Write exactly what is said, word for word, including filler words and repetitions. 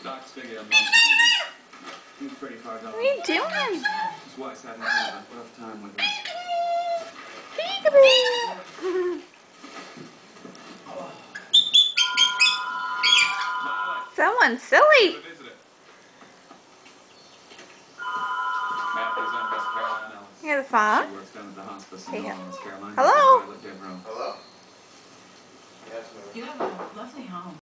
Doc's figure I'm He's pretty far gone. What are you doing? His wife's having kind of a rough time with him. Peekaboo! Someone's silly. You hear the phone? She works down at the hospice in Hey, North Carolina. hello? Hello? You have a lovely home.